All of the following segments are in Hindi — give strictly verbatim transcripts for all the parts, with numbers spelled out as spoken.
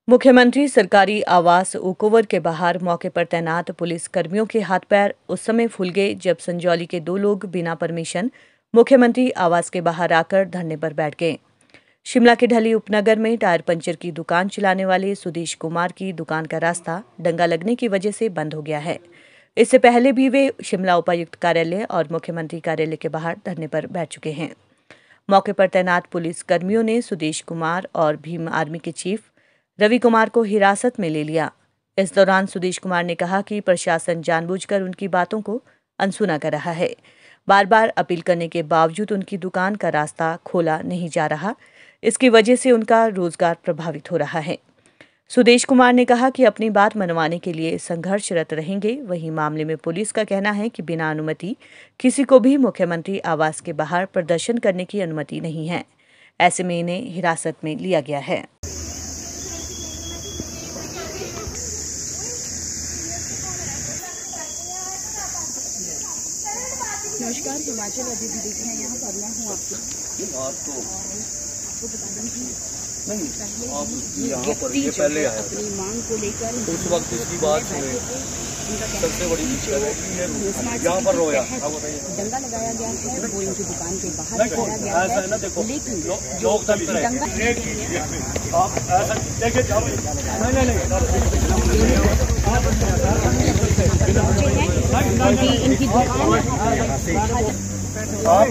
मुख्यमंत्री सरकारी आवास ओकओवर के बाहर मौके पर तैनात पुलिस कर्मियों के हाथ पैर उस समय फूल गए जब संजौली के दो लोग बिना परमिशन मुख्यमंत्री आवास के बाहर आकर धरने पर बैठ गए। शिमला के ढली उपनगर में टायर पंचर की दुकान चलाने वाले सुदेश कुमार की दुकान का रास्ता दंगा लगने की वजह से बंद हो गया है। इससे पहले भी वे शिमला उपायुक्त कार्यालय और मुख्यमंत्री कार्यालय के बाहर धरने पर बैठ चुके हैं। मौके पर तैनात पुलिस कर्मियों ने सुदेश कुमार और भीम आर्मी के चीफ रवि कुमार को हिरासत में ले लिया। इस दौरान सुदेश कुमार ने कहा कि प्रशासन जानबूझकर उनकी बातों को अनसुना कर रहा है। बार बार अपील करने के बावजूद उनकी दुकान का रास्ता खोला नहीं जा रहा। इसकी वजह से उनका रोजगार प्रभावित हो रहा है। सुदेश कुमार ने कहा कि अपनी बात मनवाने के लिए संघर्षरत रहेंगे। वहीं मामले में पुलिस का कहना है कि बिना अनुमति किसी को भी मुख्यमंत्री आवास के बाहर प्रदर्शन करने की अनुमति नहीं है। ऐसे में इन्हें हिरासत में लिया गया है। नमस्कार, हिमाचल अभी भी देख रहे हैं। यहाँ पर मैं हूँ आपको आपको बता दूं कि नहीं आप ये यहाँ पर व्यक्ति ये पहले आया अपनी मांग को लेकर उस वक्त इसकी बात सुने। सबसे बड़ी दिक्कत है कि ये यहाँ पर रोया दंगा लगाया गया है, वो इनकी दुकान के बाहर लगाया गया है। लेकिन लोग दंगा आप ऐसा देखिए नहीं इनकी दुकान आप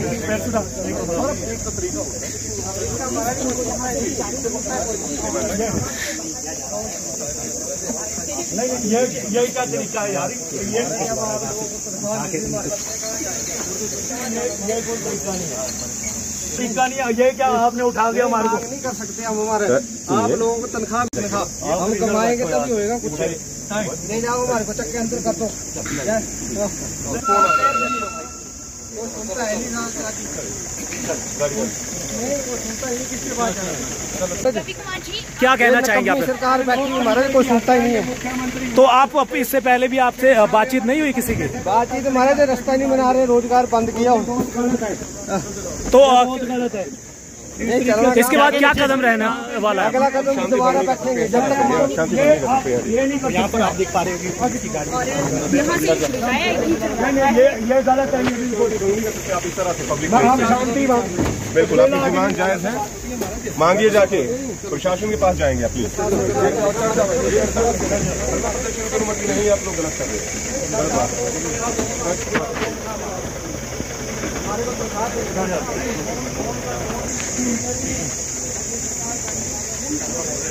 नहीं ये यही क्या तरीका है यार, ये ये कोई तरीका नहीं है, तरीका नहीं है। ये क्या आपने उठा गया हमारे को नहीं कर सकते हम हमारे आप लोगों को तनख्वाह तनख्वाह हम कमाएंगे तभी होएगा कुछ। नहीं जाओ हमारे को चक्के अंदर कर दो। क्या कहना चाहेंगे आप? सरकार बैठी हमारा कोई सुनता ही नहीं है। तो आप इससे पहले भी आपसे बातचीत नहीं हुई किसी की? बातचीत हमारे तो रास्ता नहीं बना रहे, रोजगार बंद किया। तो गलत है। इसके बाद क्या कदम रहना वाला है? अगला कदम दोबारा बैठेंगे जब तक यहाँ पर आप देख पा रहे हो ये ये गलत है। आप इस तरह से पब्लिक बिल्कुल आपकी डिमांड जायज है, मांगिए जाके प्रशासन के पास जाएंगे। प्लीज अनुमति नहीं, आप लोग गलत कर रहे हैं, गलत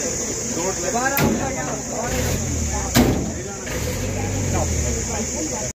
बात है।